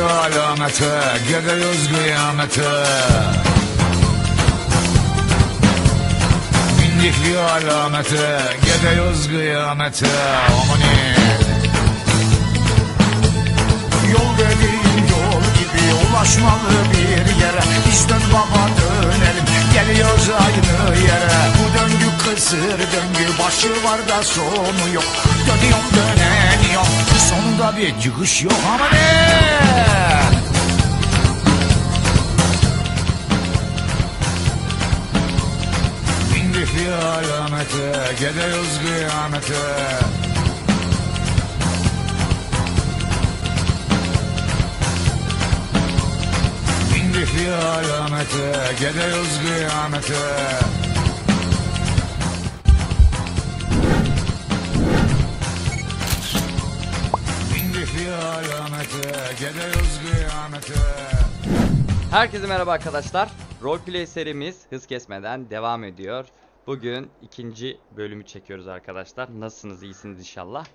alamete, gidiyoruz kıyamete. Bindik alamete, gidiyoruz kıyamete. Amanin. Yol dediğin yol gibi ulaşmalı bir yere. Biz dön baba dönelim, geliyoruz aynı yere. Bu döngü kısır döngü, başı var da sonu yok. Dönüyorum döneniyorum, sonunda bir çıkış yok. Ama ne? Bindik alamete, gidiyoruz kıyamete. Bindik alamete, gidiyoruz kıyamete. Herkese merhaba arkadaşlar. Roleplay serimiz hız kesmeden devam ediyor. Bugün ikinci bölümü çekiyoruz arkadaşlar. Nasılsınız? İyisiniz inşallah.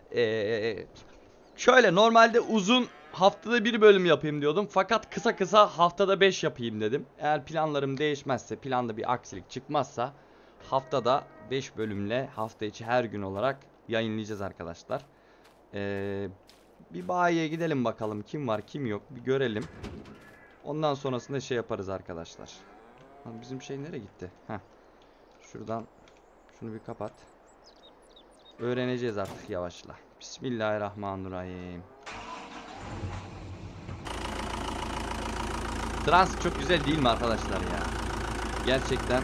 Şöyle normalde uzun haftada bir bölüm yapayım diyordum. Fakat kısa kısa haftada 5 yapayım dedim. Eğer planlarım değişmezse, planda bir aksilik çıkmazsa haftada 5 bölümle hafta içi her gün olarak yayınlayacağız arkadaşlar. Bir bayiye gidelim bakalım kim var kim yok bir görelim. Ondan sonrasında şey yaparız arkadaşlar. Lan bizim şey nereye gitti? Heh. Şuradan şunu bir kapat. Öğreneceğiz artık yavaşla. Bismillahirrahmanirrahim. Trans çok güzel değil mi arkadaşlar ya? Gerçekten.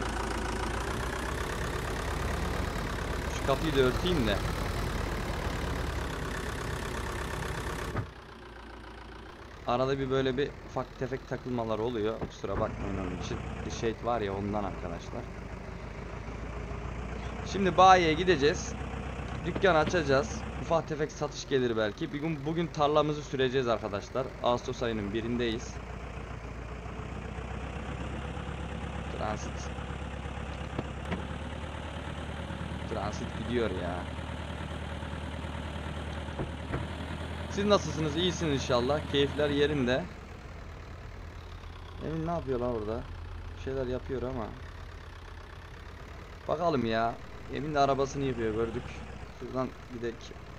Şu kapıyı da örteyim de. Arada bir böyle bir ufak tefek takılmalar oluyor. Kusura bakmayın onun için. Bir şey var ya ondan arkadaşlar. Şimdi bayiye gideceğiz. Dükkan açacağız. Ufak tefek satış gelir belki. Bugün tarlamızı süreceğiz arkadaşlar. Ağustos ayının birindeyiz. Transit. Transit gidiyor ya. Siz nasılsınız? İyisiniz inşallah. Keyifler yerinde. Emin ne yapıyor lan orada? Bir şeyler yapıyor ama. Bakalım ya. Emin de arabasını yapıyor gördük. Şuradan gidelim.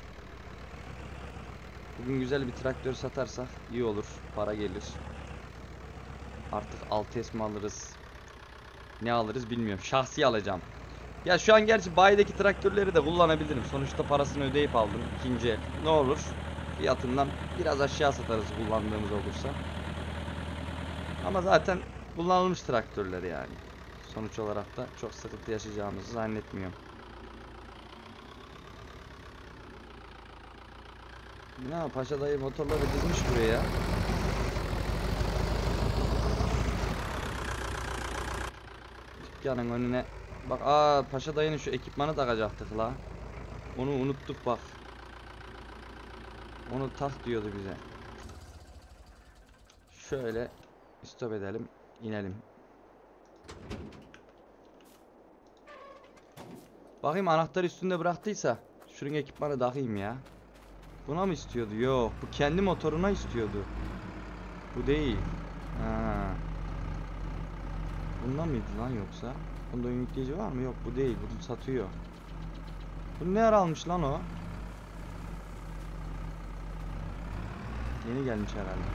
Bugün güzel bir traktör satarsak iyi olur. Para gelir. Artık 6S mi alırız? Ne alırız bilmiyorum. Şahsi alacağım. Ya şu an gerçi bayideki traktörleri de kullanabilirim. Sonuçta parasını ödeyip aldım. İkinci el. Ne olur? Fiyatından biraz aşağı satarız kullandığımız olursa. Ama zaten kullanılmış traktörler yani. Sonuç olarak da çok sıkıntı yaşayacağımızı zannetmiyorum. Ne Paşa dayı motorları dizmiş buraya. Dükkanın önüne bak, Paşa dayının şu ekipmanı takacaktık la. Onu unuttuk bak. Onu tak diyordu bize. Şöyle stop edelim, inelim. Bakayım anahtarı üstünde bıraktıysa şunun ekipmanı takayım ya. Buna mı istiyordu? Yok, bu kendi motoruna istiyordu. Bu değil. Ha. Bunda mıydı lan yoksa? Bunda yükleyici var mı? Yok, bu değil. Bunu satıyor. Bunu ne ara almış lan o? Yeni gelmiş herhalde.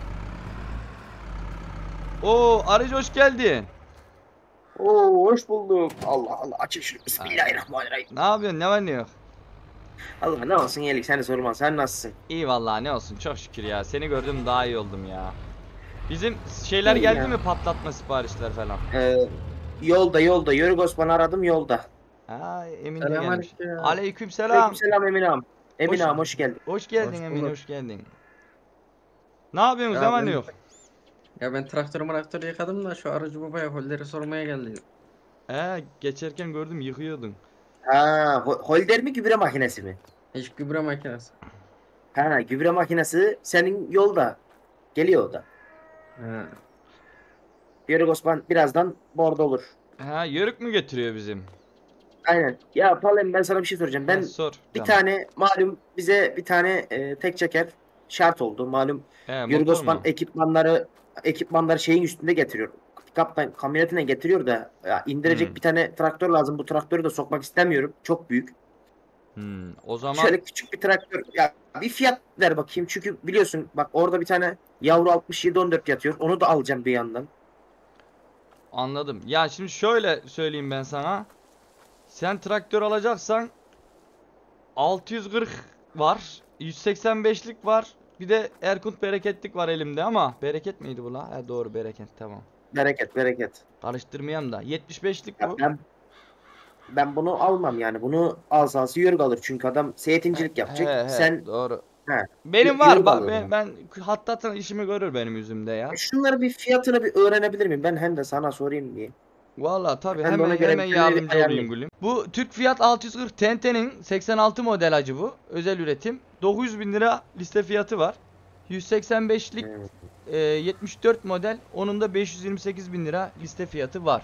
Oo, aracı hoş geldin. Oo, hoş bulduk. Allah Allah, açık şunu. Bismillahirrahmanirrahim. Ne yapıyorsun? Ne var ne yok? Allah ne olsun iyilik, seni sormaz. Sen nasılsın? İyi vallahi ne olsun, çok şükür ya. Seni gördüm daha iyi oldum ya. Bizim şeyler İyi geldi ya. mi, patlatma siparişler falan? Yolda. Yörük Osman'ı aradım yolda. Ha, Emin de gelmiş. Selamünaleyküm. Aleykümselam. Aleykümselam Emin ağam. Emin Hoş- ağam hoş geldin. Hoş geldin Hoş Emin, bulduk. hoş geldin. Ne yapıyorsunuz? Ya Ne var ne ben- yok? Ya ben traktörü yıkadım da şu aracı babaya holleri sormaya geldim. Geçerken gördüm yıkıyordun. Ha, holder mi gübre makinesi mi? Hiç gübre makinesi. Ha, gübre makinesi senin yolda. Geliyor o da. Ha. Yörük Osman birazdan bordo olur. Yörük mü götürüyor bizim? Aynen. Ya Palem, ben sana bir şey soracağım. Ben Sor. bir canım. tane malum bize bir tane tek çeker şart oldu. Malum Motor Yörük Osman mu? ekipmanları şeyin üstünde getiriyor. Kaptan kamyonetine getiriyor da ya indirecek bir tane traktör lazım. Bu traktörü de sokmak istemiyorum. Çok büyük. O zaman Şöyle küçük bir traktör. Ya bir fiyat ver bakayım. Çünkü biliyorsun bak orada bir tane yavru 6714 yatıyor. Onu da alacağım bir yandan. anladım. Ya şimdi şöyle söyleyeyim ben sana. Sen traktör alacaksan 640 var. 185'lik var. Bir de Erkunt Bereketlik var elimde ama bereket miydi bu la? He doğru bereket tamam. Bereket bereket. Karıştırmayayım da. 75'lik Ya bu. ben bunu almam yani. Bunu alsa Yörük alır. Çünkü adam seyircilik yapacak. He Sen doğru. he, Benim var Yörük bak alır. ben hattatın işimi görür benim yüzümde ya. Şunları bir fiyatını bir öğrenebilir miyim? Ben hem de sana sorayım diye. Vallahi tabii Ben de ona göre hemen bir şeyleri yardımcı olayım ayarlayayım. gülüm. Bu Türk Fiyat 640 Tente'nin 86 model acı bu. Özel üretim. 900 bin lira liste fiyatı var. 185'lik 74 model. Onun da 528 bin lira liste fiyatı var.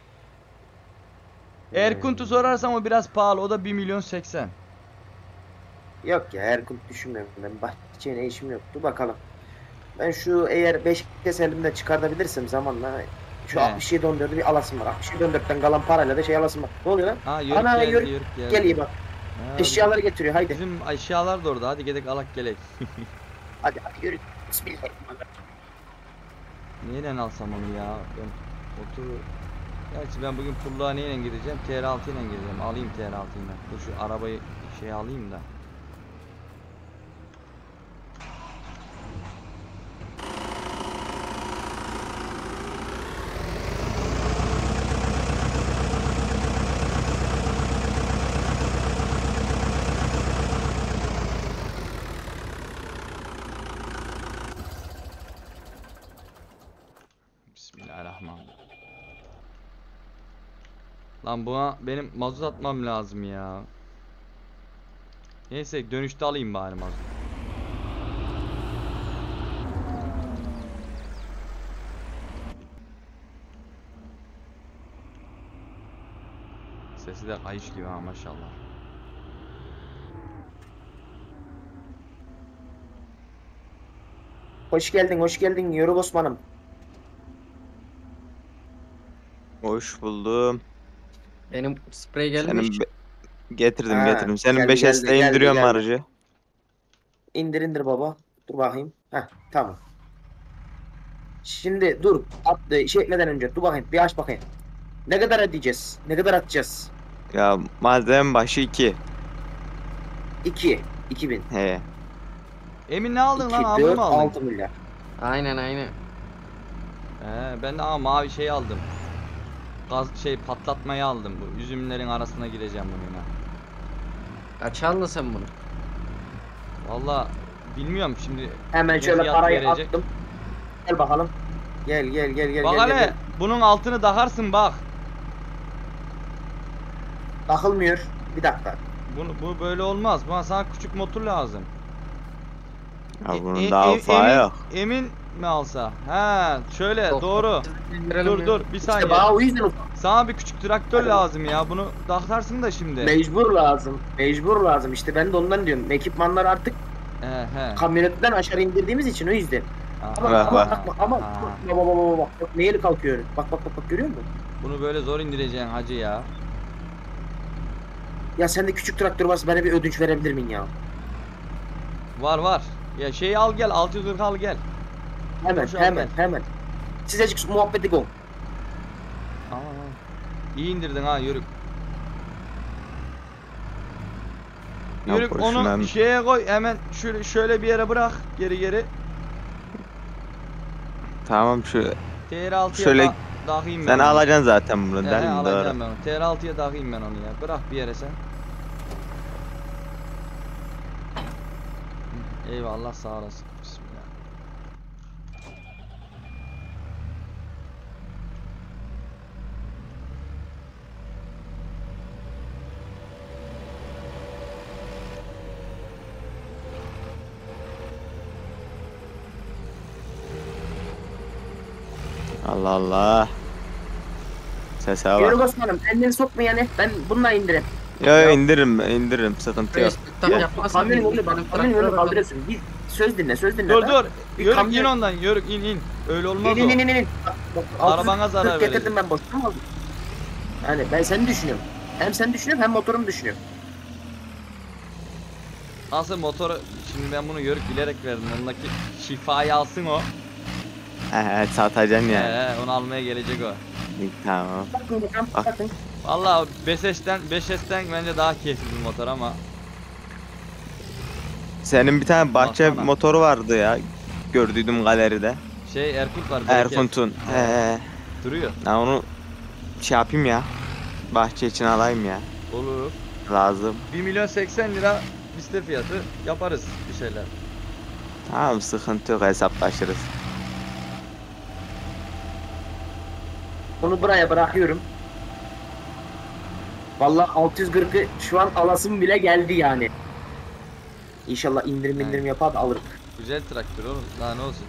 Erkunt'u sorarsam o biraz pahalı. O da 1 milyon 80. Yok ya Erkut düşünmüyorum ben. Bahçeye işim yok. Dur bakalım. Ben şu eğer 5 kez elimde çıkartabilirsem zamanla şu He. 6714'ü bir alasım var. 6714'ten kalan parayla da şey alasım var. Ne oluyor lan? Ha yörük Ana geldi, yörük yörük geldi. geliyor bak. Ha, Eşyaları getiriyor haydi. bizim eşyalar da orada. Hadi gidelim alak gelek. Hadi yürü. Bismillahirrahmanirrahim. Neyle alsam onu ya? Ben otur. Gerçi ben bugün pulluğa neyle gideceğim? TR6 ile gideceğim. Alayım TR6 ile. Dur şu arabayı şey alayım da. Bismillahirrahmanirrahim. Lan buna benim mazot atmam lazım ya. Neyse dönüşte alayım bari mazot. Sesi de kayış gibi ha maşallah. Hoş geldin Yörük Osman'ım. Hoş buldum. Benim sprey gelmiş. Senin getirdim Ha, getirdim. Senin geldi, 5S'te geldi, indiriyorum geldi. aracı. İndir baba. Dur bakayım. Heh tamam. Şimdi dur. Şey etmeden önce dur bakayım. Bir aç bakayım. Ne kadar ödeyeceğiz? Ne kadar atacağız? Ya malzeme başı 2. 2000. He. Emin ne aldın 2, lan? 4, Aldın mı aldın? 6 milyar. Aynen. Ben de ama mavi şey aldım. Gaz şey patlatmayı aldım bu. Üzümlerin arasına gireceğim bununla. Kaç aldın sen bunu? Valla bilmiyorum şimdi. Hemen ne şöyle fiyat parayı verecek? attım. Gel bakalım. Gel. Bak hele bunun altını takarsın bak. Takılmıyor. Bir dakika. Bu böyle olmaz. Bana sana küçük motor lazım. Ya bunun daha ufağı emin, yok. emin mi alsa? Ha, şöyle Yok. doğru. Dur bir İşte saniye. bana o yüzden Sana bir küçük traktör Hadi lazım ya. Bunu takarsın da şimdi. mecbur lazım. Mecbur lazım. İşte ben de ondan diyorum. Ekipmanlar artık He. kamyonetten aşağı indirdiğimiz için o yüzden. Aha, Ama aha. bak neyle kalkıyor. Bak görüyor musun? Bunu böyle zor indireceksin hacı ya. Ya sende küçük traktör varsa bana bir ödünç verebilir miyim ya? Var. Ya şeyi al gel. 640 al gel. Boş al gel. Hemen. Sizecik muhabbeti go. Aa, İyi indirdin ha yürük. Ya Yürük boşuna onu mı? şeye koy hemen şöyle bir yere bırak geri. Tamam şu TR6'ya Şöyle- dağıyım ben sen onu. alacaksın zaten bunu değil mi? Alacağım Doğru. ben onu. TR6'ya dağıyım ben onu ya. Bırak bir yere sen. Eyvallah sağ olasın. Bismillah. Allah Allah. Sese Yürü bak. Osman'ım kendini sokma yani. Ben bununla indireyim. Yo indiririm sıkıntı yok. Tak Yok yapmazsan kamyonun önünü benim kamyonun önünü traktörü kaldırıyorsun. söz dinle Dur lan. dur. Bir Yörük kamyon- in ondan. Yörük in. Öyle olmaz İn o. in in in. Bak, Arabana 640 zarar getirdim verecek. ben boşuna mı aldım? Yani ben seni düşünüyorum. Hem seni düşünüyorum hem motorumu düşünüyorum. Nasıl motoru, şimdi ben bunu yörük bilerek verdim. Ondaki şifayı alsın o. Satacaksın ya. Onu almaya gelecek o. Tamam. Bakın bakalım Ah. bakın. Vallahi 5S'ten bence daha keyifli bir motor ama Senin bir tane bahçe Baksana. motoru vardı ya. Gördüydüm galeride. Erkut var. bereket. Erkunt'un. Duruyor. Ben onu şey yapayım ya. Bahçe için alayım ya. Olur. Lazım. 1.080.000 liste fiyatı yaparız bir şeyler. Tamam, sıkıntı yok, hesaplaşırız. Onu buraya bırakıyorum. Vallahi 640'ı şu an alasım bile geldi yani. İnşallah indirim yapar da alırım. Güzel traktör oğlum. Daha ne olsun.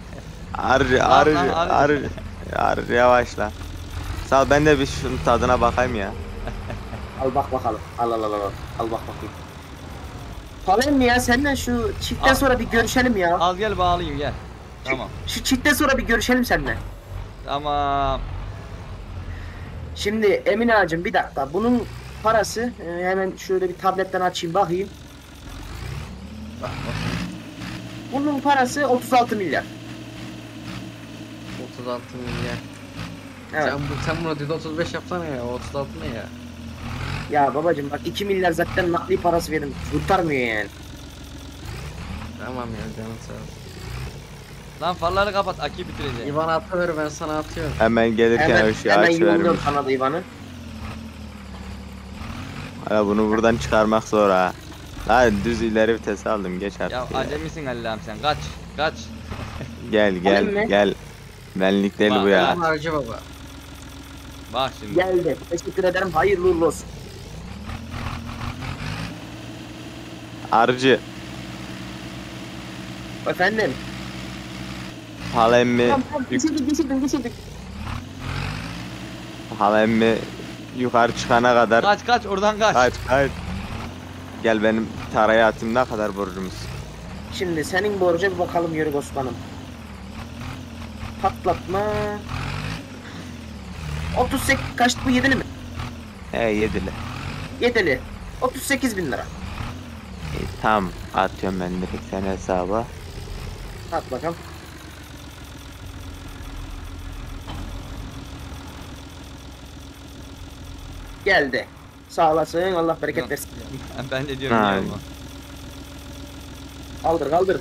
Arı yavaşla. Sağ ol, ben de bir şunun tadına bakayım ya. Al bak bakalım. Al bak bakayım. Falan mı ya senden şu çiftten Al. sonra bir görüşelim ya. Al gel bağlayayım gel. Tamam. Şu çiftten sonra bir görüşelim seninle. Tamam. Şimdi Emine ağacım bir dakika. Bunun parası hemen şöyle bir tabletten açayım bakayım. Bak, Bunun parası 36 milyar. 36 milyar. Evet. Sen bunu dedi 35 yapsana ya. 36 ne ya? Ya babacım bak 2 milyar zaten nakli parası verin. Kurtarmıyor yani. Tamam ya canım sağ ol. Lan farları kapat. Aki bitireceğim. İvan atıver ben sana atıyorum. Hemen gelirken Hemen, o şey hemen aç yolluyorum vermiş. sana da İvan'ı. Hala bunu buradan çıkarmak zor ha. Lan düz ileri vites aldım, geç artık. Ya Ya. acemisin Allah'ım sen. Kaç. Kaç. Gel Alayım mı? gel. Benlik değil Bak, bu ya. Tamam Harcı baba. Bak şimdi. Geldi. Teşekkür ederim. Hayırlı uğurlu olsun. Arıcı. Efendim. Hala emmi. Tamam. Geçirdik. Hala emmi yukarı çıkana kadar. Kaç oradan kaç. Kaç. Gel benim taraya atayım, ne kadar borcumuz. Şimdi senin borca bir bakalım Yörük Osman'ım. Patlatma. 38 kaçtı bu 7'li mi? Yedili. 7'li. 38 bin lira. Tamam, atıyorum ben direkt sen hesaba. At bakalım. Geldi. Sağ olasın. Allah bereket Yok. versin. Ben de diyorum Ha. ya ama. Kaldır.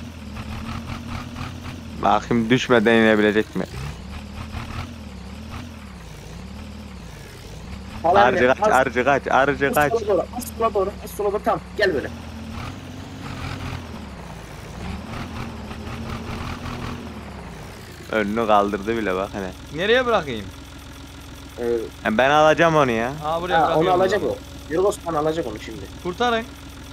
Bakayım düşmeden inebilecek mi? Falan Arıcı kaç, arıcı kaç. Az sola doğru. Tamam. Gel böyle. Önünü kaldırdı bile bak hani. Nereye bırakayım? Ben alacağım onu ya. Buraya Onu bırakıyorum alacak bunu. o. Yörük Osman alacak onu şimdi. Kurtarın.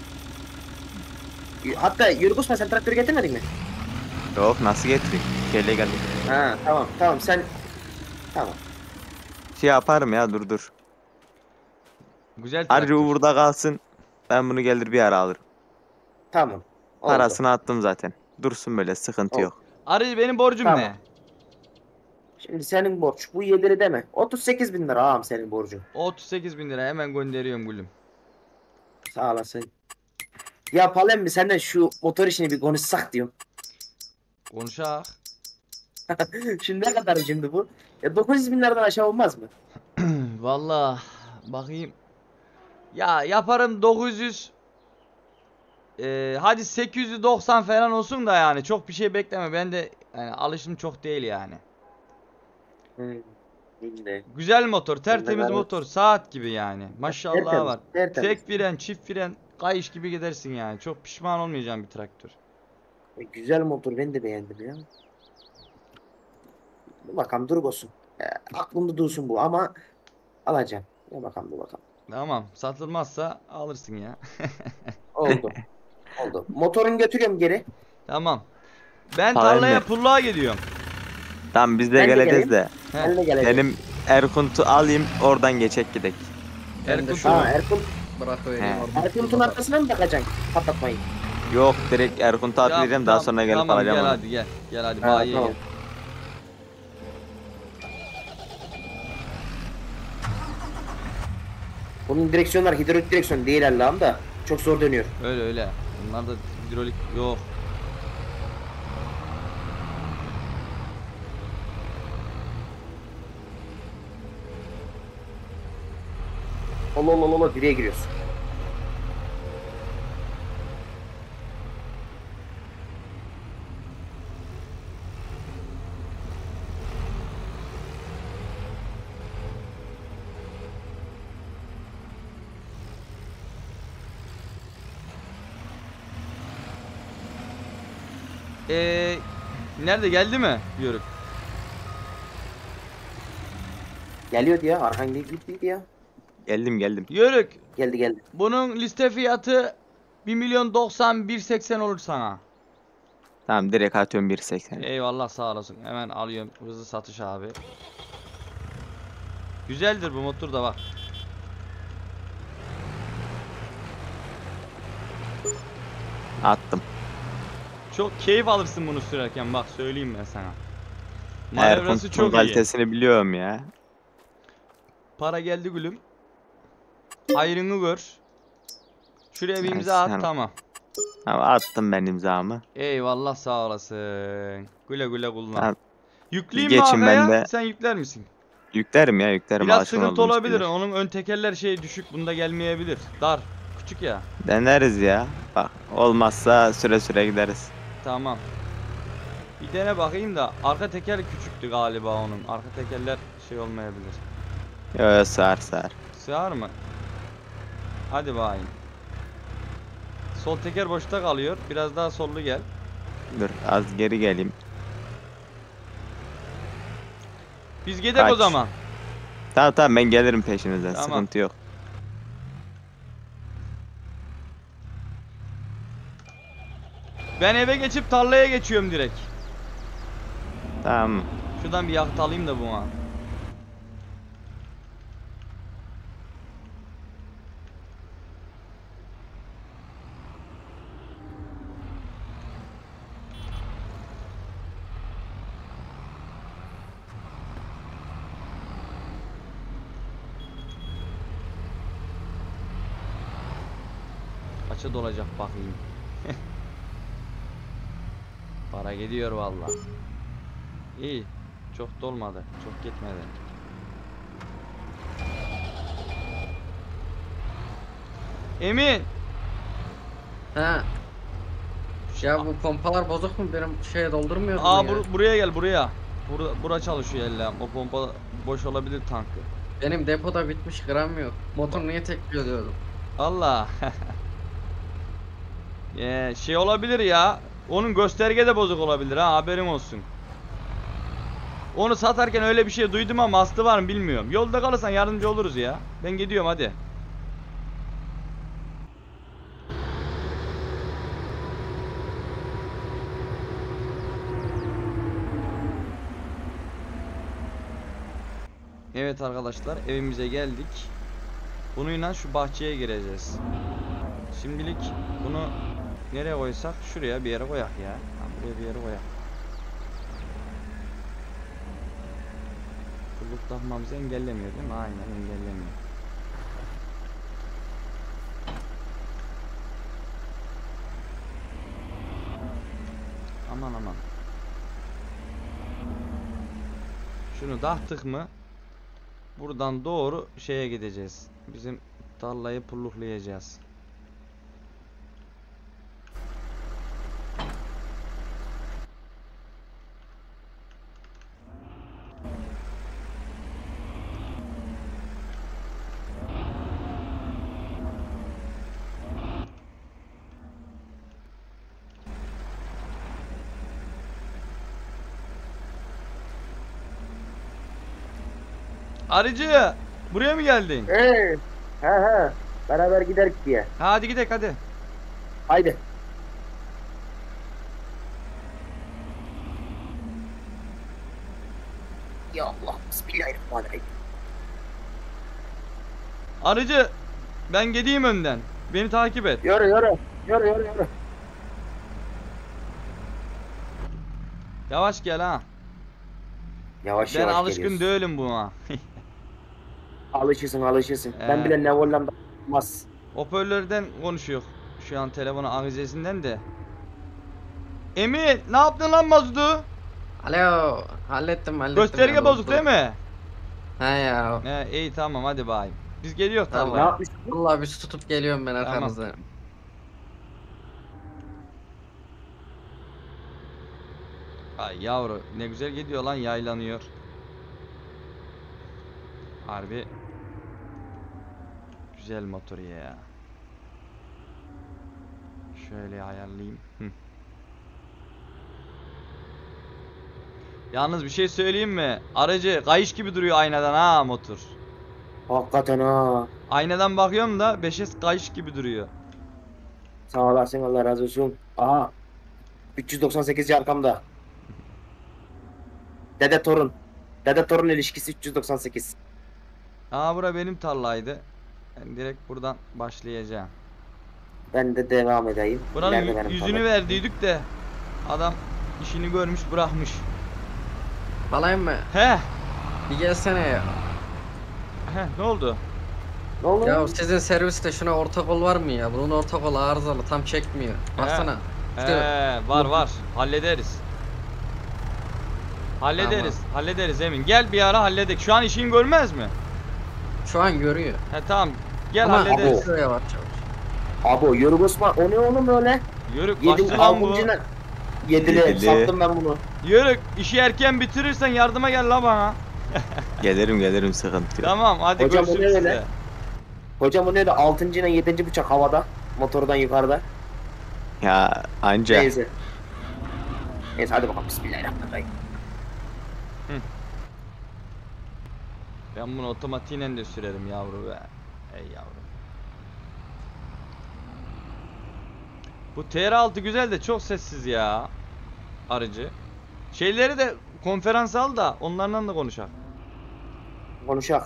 Hatta Yörük Osman sen traktörü getirmedin mi? Yok, nasıl getireyim? Şeyle geldim. Ha tamam sen. Tamam. Şey yaparım ya, dur. Güzel Arıcı traktör. bu burada kalsın. Ben bunu gelir bir ara alırım. Tamam. Oldu. Parasını attım zaten. Dursun böyle, sıkıntı Oldu. yok. Arı benim borcum Tamam. ne? Şimdi senin borç bu 7'li deme. 38 bin lira ağam senin borcun. 38.000 hemen gönderiyorum gülüm. Sağ olasın. Ya Palem mi senden şu motor işini bir konuşsak diyorum. Konuşak. Şimdi ne kadar şimdi bu? 900 bin liradan aşağı olmaz mı? Vallahi bakayım. Ya yaparım 900. Hadi 890 falan olsun da yani çok bir şey bekleme. Ben de yani alışım çok değil yani. Şimdi. Güzel motor, tertemiz Ben de motor, saat gibi yani. Maşallah Tertemiz, var. tertemiz. Tek fren, çift fren, kayış gibi gidersin yani. Çok pişman olmayacağım bir traktör. Güzel motor ben de beğendim ya. Dur bakalım dur olsun. Aklımda dursun bu ama alacağım. Ya bakalım dur bakalım. Tamam, satılmazsa alırsın ya. Oldu. Motorunu götürüyorum geri. Tamam. Ben Hayır tarlaya mı? pulluğa gidiyorum. Tamam, biz de Ben de geleceğiz geleyim. de. He. Ben de geleceğim. Benim Erkunt'u alayım, oradan geçek gidek. Ben de Erkut şu Ha Erkun, bırakıvereyim He. orada. Erkun'un arkasına mı takacaksın patlatmayı? Yok direkt Erkunt'a Ya, atlayacağım daha sonra gelip tamam, alacağım gel onu. hadi gel. Gel hadi Ha, bayiye tamam. gel. Bunun direksiyonlar hidrolik direksiyon değil Allah'ım da. Çok zor dönüyor. Öyle öyle. Bunlar da hidrolik yok. Allah Allah Allah direğe giriyorsun. Nerede geldi mi? Yörük. Geliyordu ya. Arkan gittiydi ya. Geldim. Yörük. Geldi geldi. Bunun liste fiyatı 1.090.000 olur sana. Tamam direkt atıyorum 1.80. Eyvallah sağ olasın. Hemen alıyorum. Hızlı satış abi. Güzeldir bu motor da bak. Attım. Çok keyif alırsın bunu sürerken bak söyleyeyim ben sana. Manevrası Erkunt'un çok iyi. kalitesini biliyorum ya. Para geldi gülüm. Hayrını gör. Şuraya bir Ay, imza at sen- tamam. Tamam attım ben imzamı. Eyvallah sağ olasın. Güle güle kullan. Tamam. Yükleyeyim mi Geçin ben arkaya? de. Sen yükler misin? Yüklerim. Biraz alışkın sıkıntı olduğum olabilir. şeyler. Onun ön tekerler şey düşük. Bunda gelmeyebilir. Dar. Küçük ya. Deneriz ya. Bak olmazsa süre gideriz. Tamam. Bir dene bakayım da arka teker küçüktü galiba onun. Arka tekerler şey olmayabilir. Yo sığar. Sığar mı? Hadi bakayım. Sol teker boşta kalıyor. Biraz daha sollu gel. Dur az geri geleyim. Biz gidelim o Kaç. zaman. Tamam ben gelirim peşinizden. Tamam. Sıkıntı yok. Ben eve geçip tarlaya geçiyorum direkt. Tamam. Şuradan bir yakıt alayım da buna. Kaça dolacak bakayım. Para gidiyor vallahi. İyi. Çok dolmadı. Çok gitmedi. Emin. Ha. Ya bu pompalar bozuk mu? Benim şeye doldurmuyor mu Aa ya? buraya gel buraya. Bura çalışıyor elle. O pompa boş olabilir tankı. Benim depoda bitmiş gram yok. Motor niye tekliyor diyordum. Allah. Şey olabilir ya. Onun gösterge de bozuk olabilir ha, haberim olsun. Onu satarken öyle bir şey duydum ama aslı var mı bilmiyorum. Yolda kalırsan yardımcı oluruz ya. Ben gidiyorum hadi. Evet arkadaşlar, evimize geldik. Bununla şu bahçeye gireceğiz. Şimdilik bunu nereye koysak? Şuraya bir yere koyak ya. Ha, buraya bir yere koyak. Kulluk takmamızı engellemiyor değil mi? Aynen engellemiyor. Aman aman. Şunu taktık mı buradan doğru şeye gideceğiz. Bizim tarlayı pulluklayacağız. Arıcı, buraya mı geldin? He. Beraber giderik diye. Hadi gidelim hadi. Haydi. Ya Allah. Bismillahirrahmanirrahim. Arıcı, ben gideyim önden. Beni takip et. Yürü. Yavaş gel ha. Yavaş Ben yavaş alışkın geliyorsun. değilim buna. Alışırsın. Ben Ee. bile ne Hollanda olmaz. Hoparlörden konuşuyor. Şu an telefonu avizesinden de. Emin ne yaptın lan mazotu? Alo, hallettim Gösterge ya, bozuk doldu. değil mi? He ya. İyi tamam hadi bayım. Biz geliyor Tamam. Ne tarlaya. yapmışsın? Vallahi bir su tutup geliyorum ben Tamam. arkanızda. Ay yavru ne güzel gidiyor lan, yaylanıyor. Harbi güzel motor ya. Şöyle ayarlayayım. Hı. Yalnız bir şey söyleyeyim mi? Aracı kayış gibi duruyor aynadan ha motor. Hakikaten ha. Aynadan bakıyorum da 5S kayış gibi duruyor. Sağ olasın, Allah razı olsun. Aha. 398 arkamda. Dede torun. Dede torun ilişkisi 398. Bura benim tarlaydı. Ben direkt buradan başlayacağım. Ben de devam edeyim. Buranın İleride benim yüzünü tarlam. verdiydik de adam işini görmüş bırakmış. Balayım mı? He, Bir gelsene ya. ne oldu? Ne oldu? Ya sizin serviste şuna orta kol var mı ya? Bunun orta kolu arızalı, tam çekmiyor. Baksana. İşte Var hallederiz. Hallederiz Emin. Gel bir ara halledek. Şu an işin görmez mi? şu an görüyor. Tamam. Gel Ama hallederiz. şuraya yavaş yavaş. Abo yürü Osman. O ne oğlum öyle? Yürü Yedim kaçtı lan bu. altıncına. Yedili. Yedili. Sattım ben bunu. Yürü işi erken bitirirsen yardıma gel la bana. Gelirim sıkıntı yok. Tamam hadi Hocam, bu görüşürüz ne size. öyle? Hocam bu neydi? 6. 7. bıçak havada. Motordan yukarıda. Ya anca Neyse. Neyse hadi bakalım. Bismillahirrahmanirrahim. Ben bunu otomatiğiyle de sürerim yavru be. Ey yavrum. Bu TR6 güzel de çok sessiz ya. Aracı. Şeyleri de konferans al da onlarla da konuşalım. Konuşak.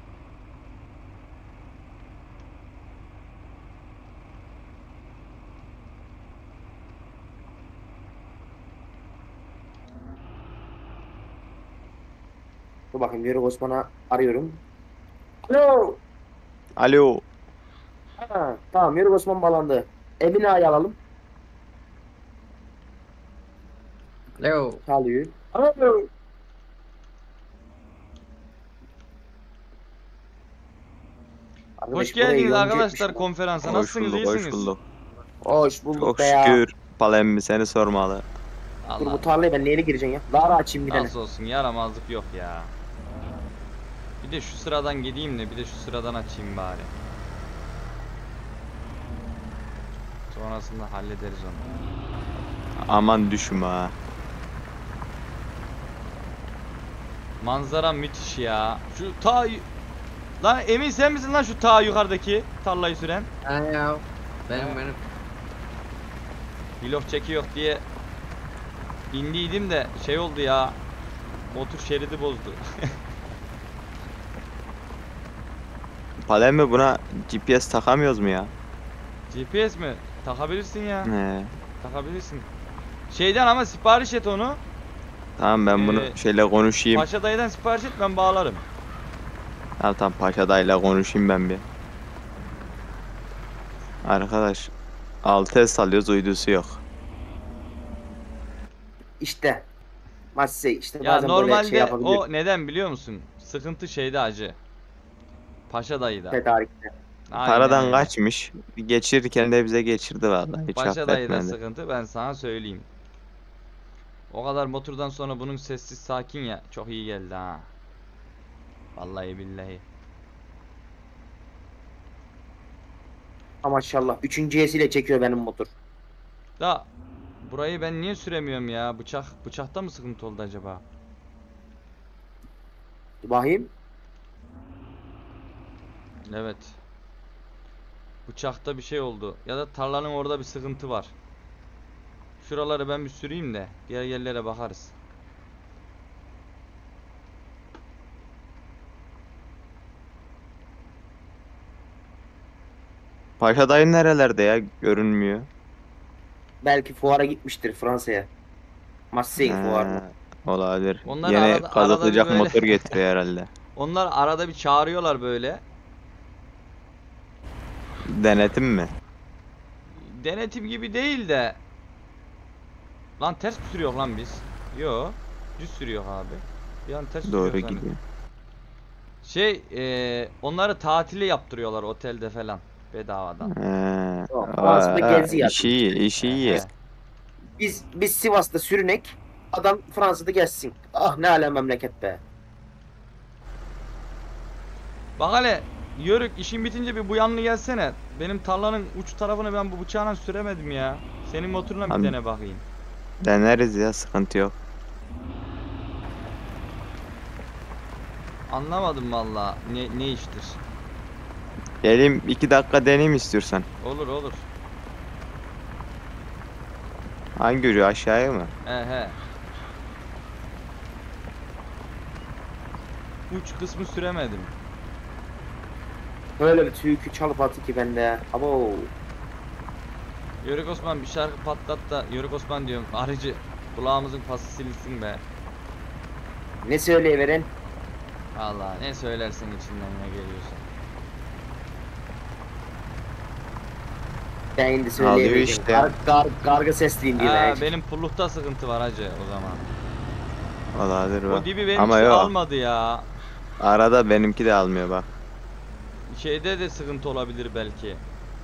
Dur bakayım, Yörük Osman'a arıyorum. Alo. Alo. Ha, tamam, Yörük Osman bağlandı. Emine Ağa'yı alalım. Leo. Çalıyor. Alo. Arkadaş, Hoş buraya geldiniz yonca arkadaşlar etmiş konferansa. Hoş Nasılsınız? bulduk, hoş İyisiniz? bulduk. bu. Hoş bulduk Çok be ya. şükür. Palemmi seni sormalı. Dur bu Allah tarlayı ben neyle gireceğim ya? Lara açayım bir tane. nasıl olsun, yaramazlık yok ya. Bir de şu sıradan gideyim de bir de şu sıradan açayım bari. Sonrasında hallederiz onu. Aman düşme ha. Manzara müthiş ya. Şu ta... Lan Emin sen misin lan şu ta yukarıdaki tarlayı süren? He ya. Benim. Vlog çekiyor diye indiydim de şey oldu ya. Motor şeridi bozdu. Palemmi buna GPS takamıyoruz mu ya? GPS mi? Takabilirsin ya. He. Takabilirsin. Şeyden ama sipariş et onu. Tamam ben bunu şeyle konuşayım. Paşa dayıdan sipariş et, ben bağlarım. Tamam Paşa dayıyla konuşayım ben bir. Arkadaş 6S alıyoruz, uydusu yok. İşte. Masse işte Ya bazen böyle normalde şey yapabiliyor. o neden biliyor musun? Sıkıntı şeyde acı. Paşa dayıda. Tedarikte. Aynen Paradan öyle. kaçmış. Geçirirken de bize geçirdi vallahi. Hiç Paşa dayıda affetmedi. sıkıntı, ben sana söyleyeyim. O kadar motordan sonra bunun sessiz sakin ya, çok iyi geldi ha. Vallahi billahi. Ama maşallah. 3. ile çekiyor benim motor. Da burayı ben niye süremiyorum ya? Bıçakta mı sıkıntı oldu acaba? Dur bakayım. Evet. Bıçakta bir şey oldu. Ya da tarlanın orada bir sıkıntı var. Şuraları ben bir süreyim de diğer yerlere bakarız. Paşa dayı nerelerde ya? Görünmüyor. Belki fuara gitmiştir Fransa'ya. Mustang var mı? Olabilir. Onlar Yine arada bir kazıklayacak böyle- motor getiriyor herhalde. Onlar arada bir çağırıyorlar böyle. Denetim mi? Denetim gibi değil de. Lan ters mi sürüyor lan biz? Yo. Düz sürüyor abi. Bir an ters Doğru sürüyor gidiyor. Onları tatili yaptırıyorlar otelde falan. Bedavadan. Yok, Fransa'da gezi yapıyor. İşi iyi, işi iyi. He. Biz Sivas'ta sürünek, adam Fransa'da gezsin. Ah ne ala memleket be. Bak hele Yörük işin bitince bir bu yanına gelsene. Benim tarlanın uç tarafını ben bu bıçağla süremedim ya. Senin motoruna bir Abi- dene bakayım. Deneriz ya, sıkıntı yok. Anlamadım valla ne iştir. Geleyim 2 dakika deneyim istiyorsan. Olur olur. Hangi yürüyor, aşağıya mı? He. Uç kısmı süremedim. Böyle bir türkü çalıp atı ki bende. Abo. Yörük Osman bir şarkı patlat da Yörük Osman diyorum arıcı kulağımızın pası silinsin be. Ne söyleyiveren? Valla ne söylersen içinden ne geliyorsa. Ben şimdi Alıyor söyleyemeyeceğim. işte. Karga sesliyim diye. Ha, ben. benim pullukta sıkıntı var hacı o zaman. Olabilir O bak. dibi benim Ama şey yok. almadı ya. Arada benimki de almıyor bak. Şeyde de sıkıntı olabilir belki.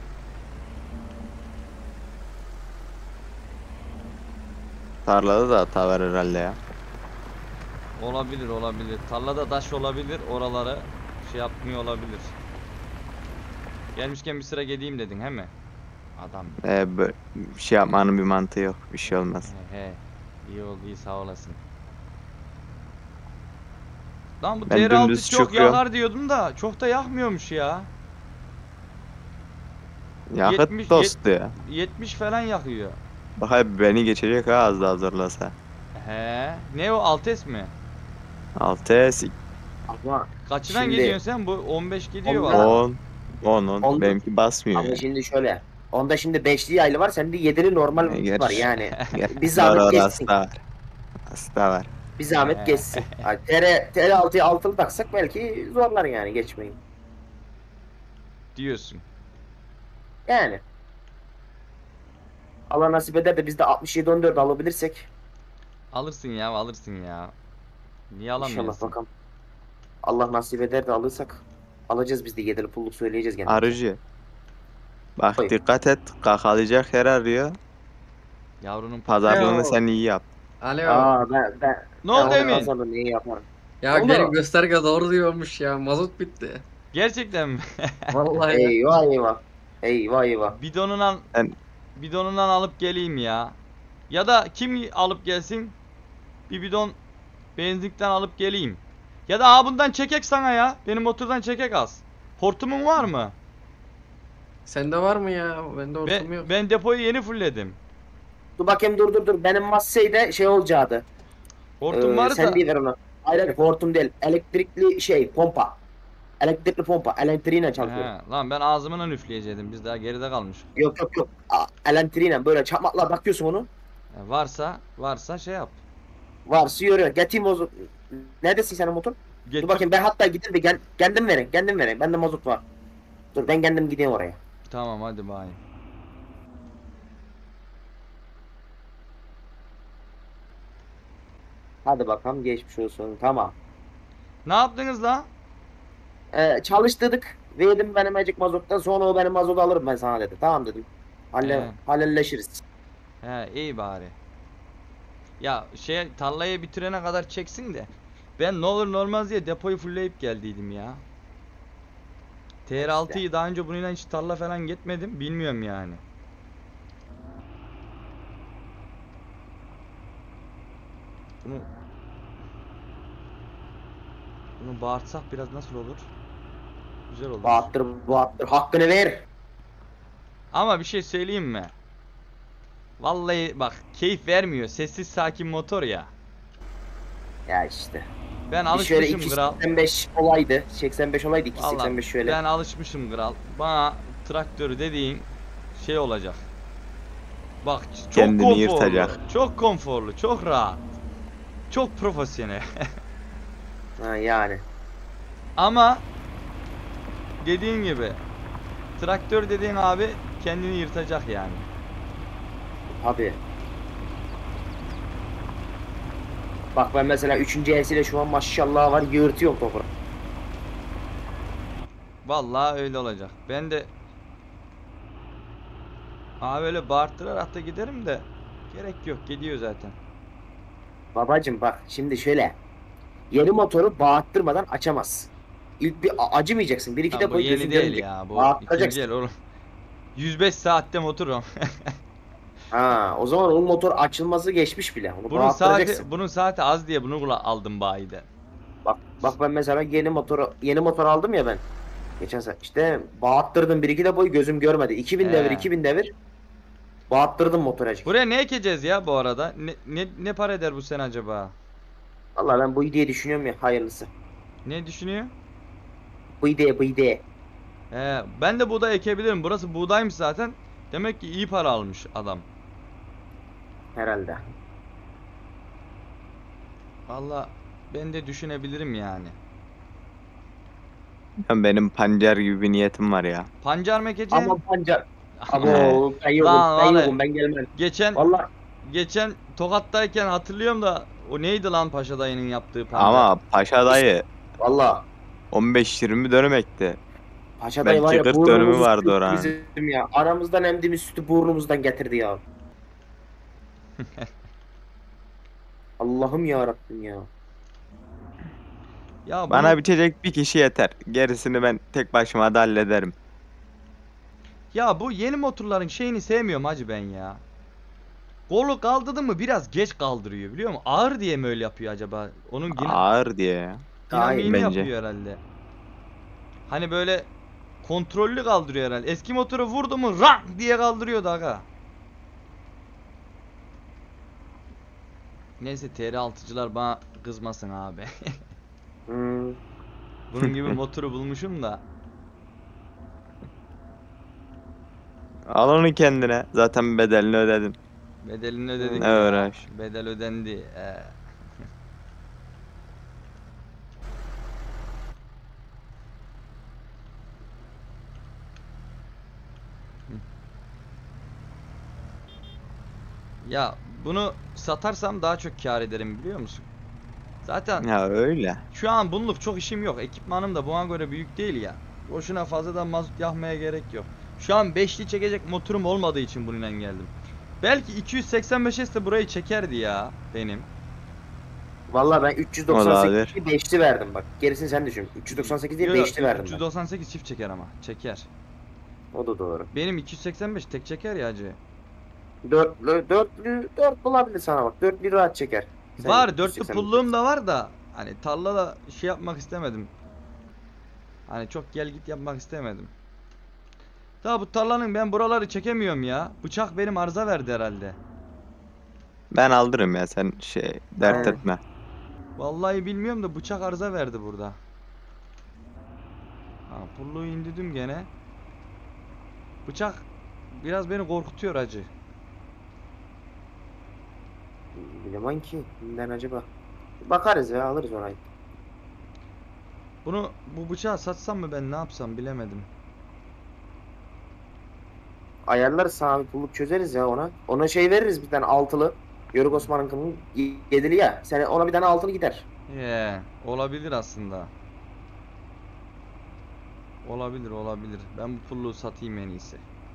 Tarlada da hata var herhalde ya. Olabilir. Tarlada taş olabilir. Oraları şey yapmıyor olabilir. Gelmişken bir sıra gideyim dedin he mi? Adam. Böyle bir şey yapmanın bir mantığı yok. Bir şey olmaz. He. İyi oldu iyi sağ olasın. Lan bu Ben TR6 dümdüz çok çıkıyorum. yakar diyordum da çok da yakmıyormuş ya. Yakıt 70 tostu ya. 70 falan yakıyor. Bak abi beni geçecek ha, az daha zorlasa. He. Ne o 6S mi? 6S Ama, Kaçından Şimdi- gidiyorsun sen? Bu 15 gidiyor Onda- valla. 10. Onda- Benimki basmıyor ama ya. şimdi şöyle. Onda şimdi 5'li yaylı var. Sende 7'li normal Ne var gerçi. yani. Gel. Bir zahmet Var, geçsin. hasta var. Hasta var. Bir zahmet geçsin. Yani TR6'yı altılı taksak belki zorlar yani geçmeyin. Diyorsun. Yani. Allah nasip eder de biz de 67-14 alabilirsek. Alırsın ya alırsın ya. Niye İnşallah alamıyorsun? bakalım. Allah nasip eder de alırsak alacağız biz de 7'li pulluk söyleyeceğiz gene. Arıcı. Bak Buyur. dikkat et. Kakalayacak yer arıyor. Yavrunun Pazarlığını Alo. sen iyi yap. Alo. Ben Ne oldu ben Emin? Hasan'ı neyi yaparım? Ya Oğlum. benim gösterge doğru diyormuş ya. Mazot bitti. Gerçekten mi? Vallahi ya. Eyvah eyvah. Eyvah eyvah. Bidonundan Ben- bidonundan alıp geleyim ya. Ya da kim alıp gelsin? Bir bidon benzinlikten alıp geleyim. Ya da bundan çekek sana ya. Benim motordan çekek az. Hortumun var mı? Sende var mı ya? Bende ortam yok. Ben depoyu yeni fullledim. Dur bakayım dur. Benim Massey'de şey olacaktı. Hortum varsa Sen değil ver onu. Hayır hortum değil. Elektrikli şey pompa. Elektrikli pompa. Elektriğine çalışıyor. He, lan ben ağzımdan üfleyecektim. Biz daha geride kalmış. Yok. Elektriğine böyle çakmakla bakıyorsun onu. Varsa şey yap. Varsa yürü. Getireyim o zaman. Neredesin senin motor? Getir. Dur bakayım ben hatta gidip de kendim vereyim. Bende mazot var. Dur ben kendim gideyim oraya. Tamam hadi bayım. Hadi bakalım geçmiş olsun. Tamam. Ne yaptınız la? Çalıştırdık. Verdim benim acık mazottan sonra o benim mazot alırım ben sana dedi. Tamam dedim. He. Halleşiriz. He iyi bari. Ya tarlayı bitirene kadar çeksin de. Ben ne olur olmaz diye depoyu fullleyip geldiydim ya. TR6'yı daha önce bununla hiç tarla falan gitmedim. Bilmiyorum yani. Bunu bağırtsak biraz nasıl olur? Güzel olur. Bağıttır. Hakkını ver. Ama bir şey söyleyeyim mi? Vallahi bak keyif vermiyor. Sessiz sakin motor ya. Ya işte. Ben Bir şöyle alışmışım kral. 285 olaydı. 85 olaydı. 285 Vallahi şöyle. ben alışmışım kral. Bana traktörü dediğin şey olacak. Bak çok Kendini konforlu. yırtacak. Çok konforlu, çok rahat. Çok profesyonel. Ha, yani. Ama dediğin gibi traktör dediğin abi kendini yırtacak yani. Abi. Bak ben mesela 3. elsiyle şu an maşallah var yırtıyorum toprağı. Vallahi öyle olacak. Ben de abi öyle bağırttırarak da giderim de gerek yok, gidiyor zaten. Babacım bak şimdi şöyle. Yeni motoru bağırttırmadan açamaz. İlk bir acımayacaksın. Bir iki Ha, bu defa yeni gözün değil görmeyecek. ya, bu ikinci Bağırtacaksın. el oğlum. 105 saatte motorum. Ha, o zaman o motor açılması geçmiş bile. Onu bağırttıracaksın. Bunun saati az diye bunu aldım bayiden. Bak ben mesela yeni motor aldım ya ben. Geçen sene işte bağırttırdım bir iki de boyu gözüm görmedi. 2000 devir He. 2000 devir bağırttırdım motoracık. Buraya ne ekeceğiz ya bu arada? Ne para eder bu sene acaba? Vallahi ben bu diye düşünüyorum ya hayırlısı. Ne düşünüyor? Bu ideye. Ben de buğday ekebilirim. Burası buğdaymış zaten. Demek ki iyi para almış adam. Herhalde. Valla ben de düşünebilirim yani. Benim pancar gibi bir niyetim var ya. Pancar mı ekeceğim? Ama pancar. Abo ben Lan vallahi. yokum ben gelmem. Geçen Vallahi Tokat'tayken hatırlıyorum da o neydi lan Paşa dayının yaptığı pancar? Ama Paşa dayı vallahi 15-20 dönüm ekti. Paşa dayı var Belki ya 40 dönümü burnumuzu vardı sütü oranın. bizim ya. Aramızdan emdiğimiz sütü burnumuzdan getirdi ya. Allah'ım ya Rabbim ya. Ya Bana bunu, bitecek bir kişi yeter. Gerisini ben tek başıma da hallederim. ya bu yeni motorların şeyini sevmiyorum hacı ben ya. Kolu kaldırdı mı biraz geç kaldırıyor biliyor musun? Ağır diye mi öyle yapıyor acaba? Onun Ağır diye ya. dinamiğini bence. yapıyor herhalde. Hani böyle kontrollü kaldırıyor herhalde. Eski motoru vurdu mu rak diye kaldırıyordu aga. Neyse TR6'cılar bana kızmasın abi. Hmm. Bunun gibi motoru bulmuşum da. Al onu kendine. Zaten bedelini ödedin. Bedelini ödedik Ne ya. uğraş. Bedel ödendi. Ya bunu satarsam daha çok kâr ederim biliyor musun? Zaten Ya öyle. şu an bunluk çok işim yok. Ekipmanım da buna göre büyük değil ya. Boşuna fazladan mazot yakmaya gerek yok. Şu an 5'li çekecek motorum olmadığı için bununla geldim. Belki 285S de burayı çekerdi ya benim. Vallahi ben Olabilir. 398'i 5'li verdim bak. Gerisini sen düşün. 398 değil Yo, yo, 5'li verdim ben. 398 çift çeker ama. Çeker. O da doğru. Benim 285 tek çeker ya hacı. Dört bulabilir sana bak. 4 rahat çeker. Sen Var dörtlü 380 pulluğum da var da hani tarlada şey yapmak istemedim. Hani çok gel git yapmak istemedim. Daha bu tarlanın ben buraları çekemiyorum ya. Bıçak benim arıza verdi herhalde. Ben aldırırım ya sen dert He. etme. Vallahi bilmiyorum da bıçak arıza verdi burada. Ha, pulluğu indirdim gene. Bıçak biraz beni korkutuyor hacı. Bilemem ki. Neden acaba? Bakarız ya alırız orayı. Bu bıçağı satsam mı ben ne yapsam bilemedim. Ayarlarız sana bir pulluk çözeriz ya ona. Ona şey veririz bir tane altılı. Yörük Osman'ın 7'li ya. Sen ona bir tane altılı gider. Olabilir aslında. Olabilir. Ben bu pulluğu satayım en iyisi.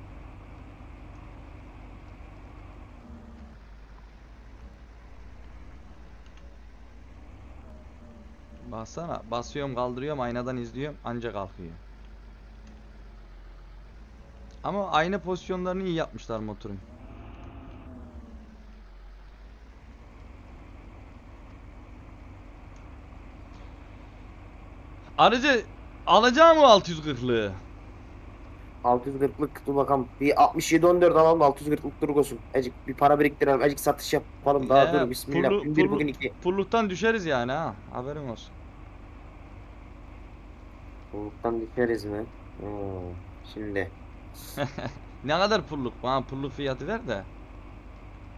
Baksana basıyorum kaldırıyorum aynadan izliyorum anca kalkıyor. Ama ayna pozisyonlarını iyi yapmışlar motorun. Aracı alacağım o 640'lığı. 640'lık dur bakalım. Bir 67-14 alalım 640'lık dur olsun. Azıcık bir para biriktirelim. Azıcık satış yapalım. Daha dur bismillah. Bir bugün iki. Pulluktan düşeriz yani ha. Haberin olsun. Pulluktan düşeriz mi? Şimdi. Ne kadar pulluk? Bana pulluk fiyatı ver de.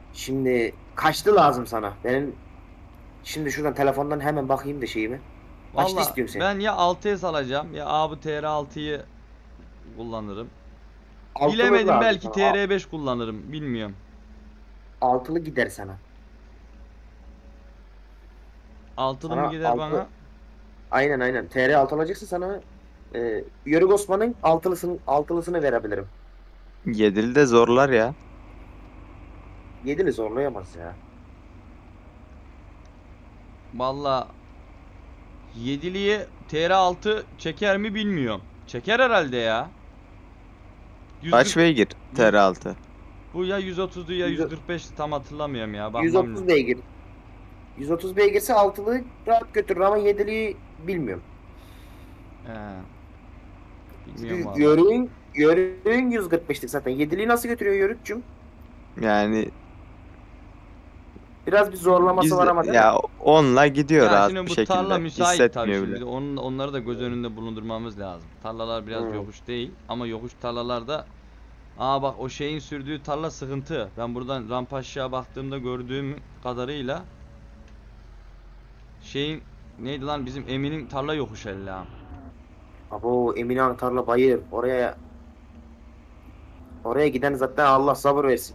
Şimdi kaçlı lazım sana? Benim şimdi şuradan telefondan hemen bakayım da şeyimi. Kaçlı Valla istiyorsun sen? ben ya 6S alacağım ya abi TR6'yı kullanırım. Altılı Bilemedim, lazım belki sana. TR5 kullanırım, bilmiyorum. Altılı gider sana. Altılı mı Sana gider altı. bana? Aynen. TR6 alacaksın sana. Yörük Osman'ın altılısını verebilirim. Yedili de zorlar ya. Yedili zorlayamaz ya. Valla 7'liye TR6 çeker mi bilmiyorum. Çeker herhalde ya. Kaç 140 beygir TR6? bu ya 130'du ya 100 145'ti, tam hatırlamıyorum ya. Bakmam 130 beygir. 130 beygirse altılı rahat götürür ama yediliyi bilmiyorum. He. Bilmiyorum Çünkü valla. yörüğün 145'lik zaten. Yediliyi nasıl götürüyor yörükçüm? Yani Biraz bir zorlaması var ama değil mi? ya onunla gidiyor Ya rahat şimdi bir bu tarla şekilde. müsait tabii, Hissetmiyor şimdi bile. bir de onları da göz önünde bulundurmamız lazım. Tarlalar biraz Hmm. yokuş değil ama yokuş tarlalarda, aa bak o şeyin sürdüğü tarla sıkıntı. Ben buradan rampa aşağı baktığımda gördüğüm kadarıyla şeyin, neydi lan, bizim Emin'in tarla yokuş ella. Abo Emine tarla bayır. Oraya giden zaten Allah sabır versin.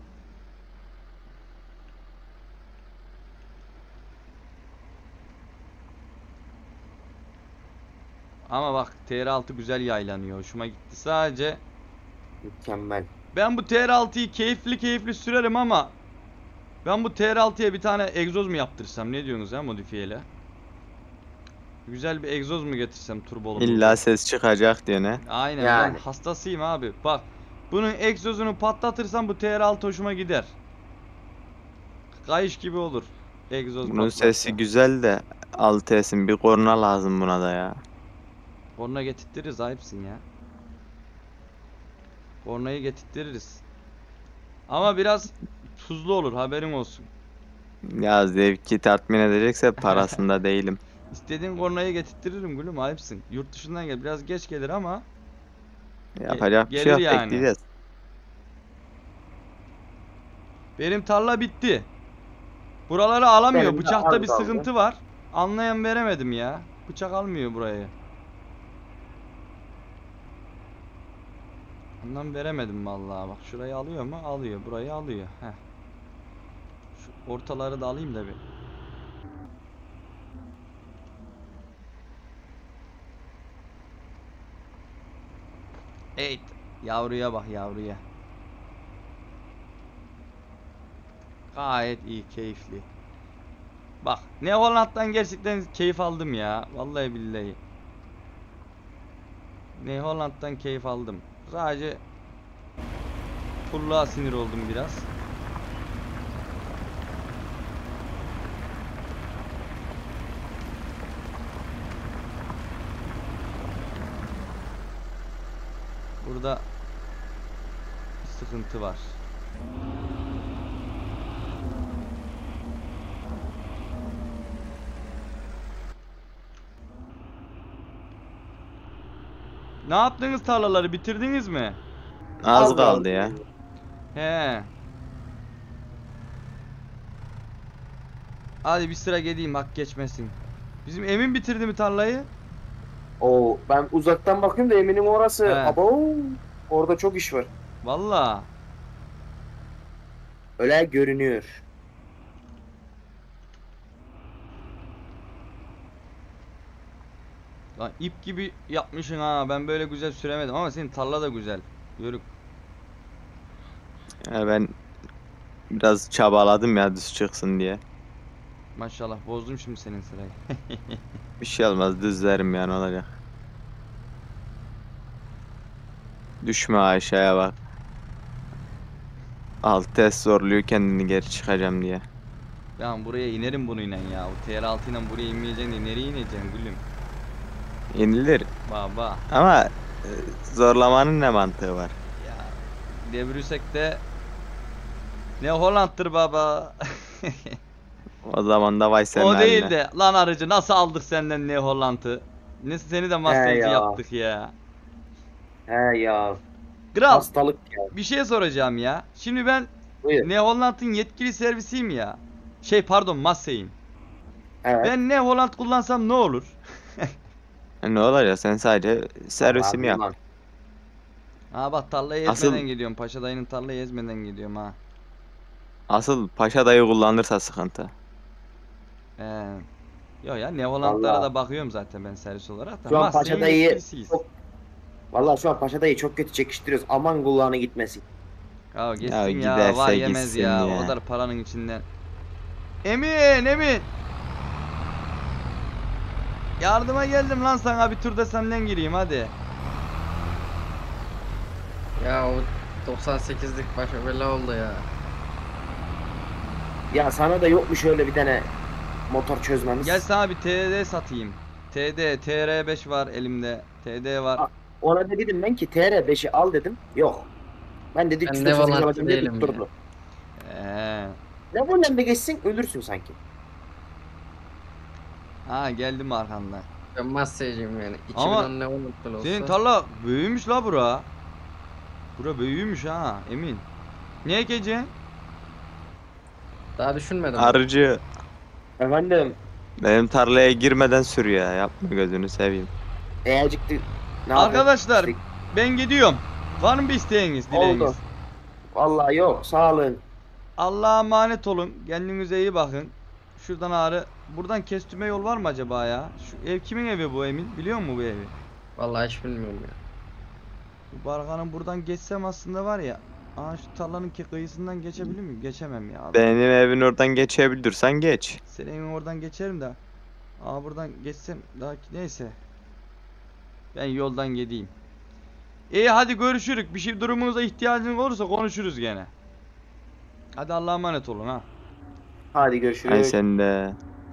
Ama bak TR6 güzel yaylanıyor. Hoşuma gitti. Sadece Mükemmel. ben bu TR6'yı keyifli sürerim ama ben bu TR6'ya bir tane egzoz mu yaptırsam, ne diyorsunuz ya, modifiyeli? Güzel bir egzoz mu getirsem, turbolu İlla ses çıkacak diyor ne? Aynen, ben Yani. hastasıyım abi. Bak bunun egzozunu patlatırsam bu TR6 hoşuma gider. Kayış gibi olur. Egzoz Bunun patlatsa. sesi güzel de 6S'in bir korna lazım buna da ya. Korna getirtiriz, ayıpsın ya. Kornayı getirtiriz. Ama biraz tuzlu olur, haberin olsun. Ya zevki tatmin edecekse parasında değilim. İstediğin kornayı getirtirim gülüm, ayıpsın. Yurt dışından gel, biraz geç gelir ama Yapacak bir şey gelir yok, yani. bekleyeceğiz. Benim tarla bitti. Buraları alamıyor. Benim de Bıçakta az bir kaldı. sıkıntı var. Anlayan veremedim ya. Bıçak almıyor burayı. Anlam veremedim vallahi. Bak şurayı alıyor mu? Alıyor. Burayı alıyor. Heh. Şu ortaları da alayım da bir. Evet. Yavruya bak, yavruya. Gayet iyi, keyifli. Bak ne Holland'dan gerçekten keyif aldım ya. Vallahi billahi. Ne Holland'dan keyif aldım. Sadece pulluğa sinir oldum biraz. Burada sıkıntı var. Ne yaptınız, tarlaları bitirdiniz mi? Az kaldı ya. He. Hadi bir sıra geleyim, hak geçmesin. Bizim Emin bitirdi mi tarlayı? O ben uzaktan bakıyorum da eminim orası. He. Abo orada çok iş var. Vallahi. Öyle görünüyor. Lan ip gibi yapmışsın ha. Ben böyle güzel süremedim ama senin tarla da güzel. Yörük. Ya ben biraz çabaladım ya düz çıksın diye. Maşallah, bozdum şimdi senin sırayı. Bir şey olmaz, düzlerim yani, olacak. Düşme aşağıya bak. 6S zorluyor kendini geri çıkacağım diye. Ben buraya inerim bununla ya. O TR6 ile buraya inmeyeceksin de nereye ineceksin gülüm? İnilir Baba. ama zorlamanın ne mantığı var? Ya devirsek de ne Holland'tır baba. O zaman da vay senin O değil haline. de lan arıcı, nasıl aldık senden ne Holland'ı? Ne seni de masterci ya. yaptık ya. He ya. Kral, Hastalık ya. bir şey soracağım ya. Şimdi ben Buyur. Ne Holland'ın yetkili servisiyim ya. Şey pardon, Massey'in. Evet. Ben ne Holland kullansam ne olur? Ne olacak, sen sadece servisimi Vallahi yap. ulan. Ha bak, tarlayı Asıl- ezmeden gidiyorum. Paşa dayının tarlayı ezmeden gidiyorum ha. Asıl Paşa dayı kullanırsa sıkıntı. Yo ya, ne Holland'lara Vallahi. da bakıyorum zaten ben servis olarak da. Şu an Massey'in Paşa dayıyı yetkilisiyiz. çok... Vallahi şu an Paşa dayı çok kötü çekiştiriyoruz. Aman kulağına gitmesin. Ya gitsin Ya ya, giderse var yemez gitsin ya. ya. O kadar paranın içinden. Emin. Yardıma geldim lan sana, bir tur da senden gireyim hadi. Ya o 98'lik başa bela oldu ya. Ya sana da yok mu şöyle bir tane motor çözmemiz? Gel sana bir TD satayım. TR5 var elimde. TD var. Ona da dedim ben ki TR5'i al dedim. Yok. Ben dedi Ben 398 Nevalant alacağım diye değilim tutturdu. Ne bundan bir geçsin ölürsün sanki. Ha, geldim arkandan. Ben Massey'ciyim yani. Ama 2010 ne unuttul olsa. Senin tarla büyümüş la bura. Bura büyümüş ha, Emin. Ne ekeceksin? Daha düşünmedim. Arıcı Efendim benim tarlaya girmeden sür ya. Yapma, gözünü seveyim. acıktı. Ne Arkadaşlar yapayım? ben gidiyorum. Var mı bir isteğiniz, dileğiniz? Oldu. Vallahi yok sağ olun. Allah'a emanet olun. Kendinize iyi bakın. Şuradan ağrı. Buradan Kestüme yol var mı acaba ya? Şu ev kimin evi bu, Emin? Biliyor musun bu evi? Vallahi hiç bilmiyorum ya. Bu Barkan'ın buradan geçsem aslında var ya. Aa, şu tarlanın kıyısından geçebilir miyim? Geçemem ya. Benim evin oradan geçebilirsen geç. Senin evin oradan geçerim de. Aa, buradan geçsem daha neyse. Ben yoldan gideyim. İyi, hadi görüşürük. Bir şey durumunuza ihtiyacınız olursa konuşuruz gene. Hadi Allah'a emanet olun ha. Hadi görüşürüz. Ay sen de.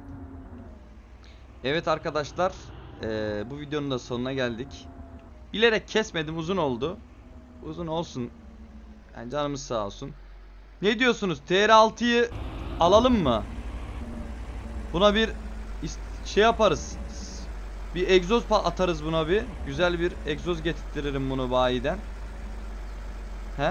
Evet arkadaşlar, bu videonun da sonuna geldik. Bilerek kesmedim, uzun oldu. Uzun olsun. Yani canımız sağ olsun. Ne diyorsunuz? TR6'yı alalım mı? Buna bir şey yaparız. Bir egzoz atarız buna bir. Güzel bir egzoz getirtirim bunu bayiden. He?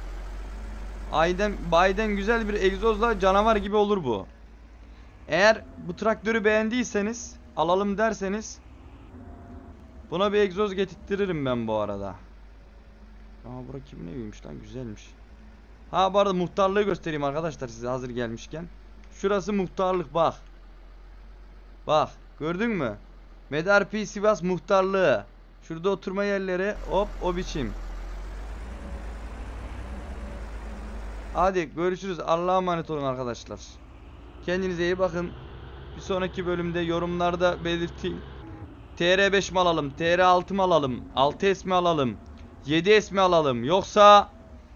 Bayiden güzel bir egzozla canavar gibi olur bu. Eğer bu traktörü beğendiyseniz, alalım derseniz, buna bir egzoz getirtirim ben bu arada. Aa, bura kimin eviymiş lan, güzelmiş. Ha, bu arada muhtarlığı göstereyim arkadaşlar size hazır gelmişken. Şurası muhtarlık, bak. Bak, gördün mü? Medarpi Sivas muhtarlığı. Şurada oturma yerleri, hop o biçim. Hadi görüşürüz. Allah'a emanet olun arkadaşlar. Kendinize iyi bakın. Bir sonraki bölümde yorumlarda belirtin. TR5 mi alalım? TR6 mı alalım? 6S mi alalım? 7S mi alalım? Yoksa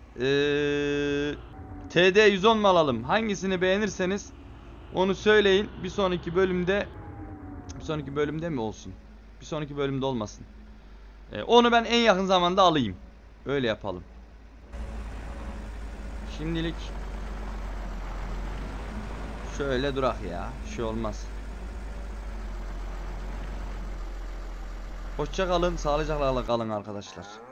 TD110 mu alalım? Hangisini beğenirseniz onu söyleyin. Bir sonraki bölümde mi olsun? Bir sonraki bölümde olmasın. Onu ben en yakın zamanda alayım. Öyle yapalım. Şimdilik şöyle durak ya. Bir şey olmaz. Hoşça kalın, sağlıcakla kalın arkadaşlar.